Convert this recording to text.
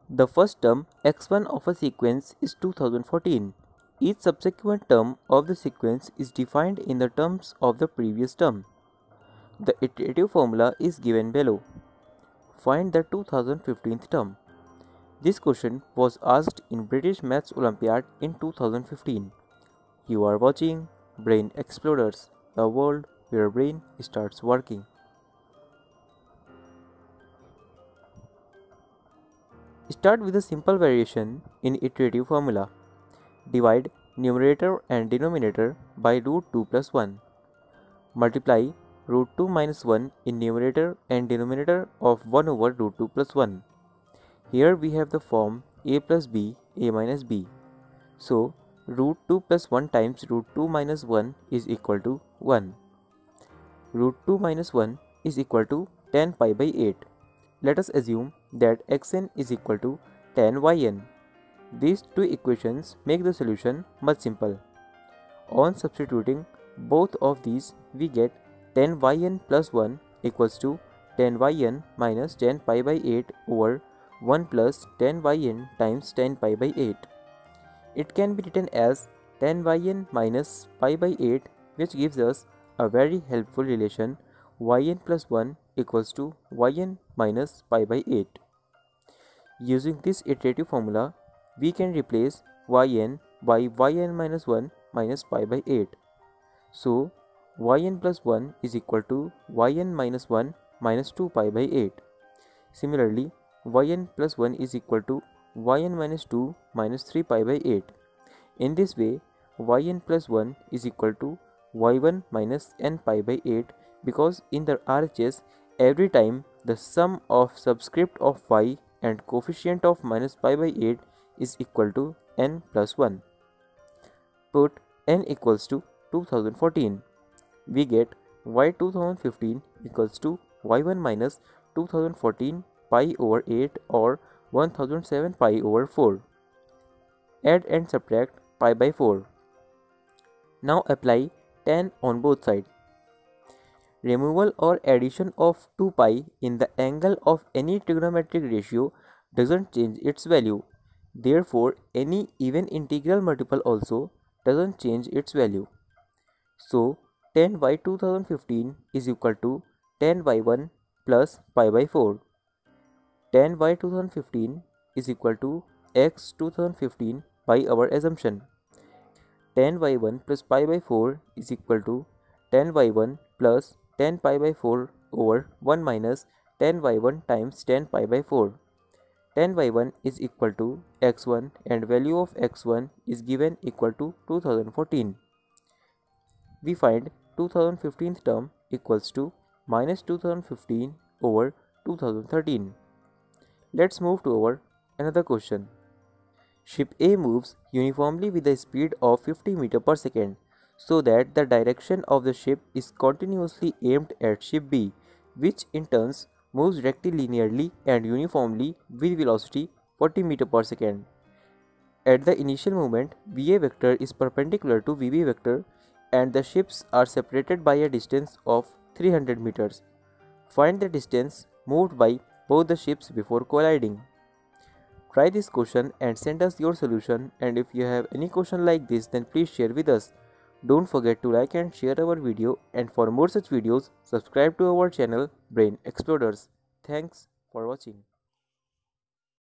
The first term x1 of a sequence is 2014. Each subsequent term of the sequence is defined in the terms of the previous term. The iterative formula is given below. Find the 2015th term. This question was asked in British Maths Olympiad in 2015. You are watching Brain Exploders, the world where brain starts working. Start with a simple variation in iterative formula. Divide numerator and denominator by root 2 plus 1. Multiply root 2 minus 1 in numerator and denominator of 1 over root 2 plus 1. Here we have the form a plus b, a minus b. So, root 2 plus 1 times root 2 minus 1 is equal to 1. Root 2 minus 1 is equal to 10 pi by 8. Let us assume that xn is equal to 10 yn. These two equations make the solution much simple. On substituting both of these, we get 10 yn plus 1 equals to 10 yn minus 10 pi by 8 over 1 plus 10 yn times 10 pi by 8. It can be written as 10 yn minus pi by 8, which gives us a very helpful relation yn plus 1 equals to yn minus pi by 8. Using this iterative formula, we can replace yn by yn minus 1 minus pi by 8. So, yn plus 1 is equal to yn minus 1 minus 2 pi by 8. Similarly, yn plus 1 is equal to yn minus 2 minus 3 pi by 8. In this way, yn plus 1 is equal to y1 minus n pi by 8, because in the RHS, every time the sum of subscript of y and coefficient of minus pi by 8 is equal to n plus 1. Put n equals to 2014. We get y 2015 equals to y1 minus 2014 pi over 8 or 1007 pi over 4. Add and subtract pi by 4. Now apply 10 on both sides. Removal or addition of 2 pi in the angle of any trigonometric ratio doesn't change its value. Therefore, any even integral multiple also doesn't change its value. So, 10 by 2015 is equal to 10 by 1 plus pi by 4. 10 by 2015 is equal to x 2015 by our assumption. 10 by 1 plus pi by 4 is equal to 10 by 1 plus 10 pi by 4 over 1 minus 10 by 1 times 10 pi by 4. 10 by 1 is equal to x1 and value of x1 is given equal to 2014. We find 2015th term equals to minus 2015 over 2013. Let's move to our another question. Ship A moves uniformly with a speed of 50 meter per second, so that the direction of the ship is continuously aimed at ship B, which in turn moves rectilinearly and uniformly with velocity 40 meter per second. At the initial moment, VA vector is perpendicular to VB vector and the ships are separated by a distance of 300 meters. Find the distance moved by both the ships before colliding. Try this question and send us your solution, and if you have any question like this, then please share with us. Don't forget to like and share our video, and for more such videos, subscribe to our channel Brain Exploders. Thanks for watching.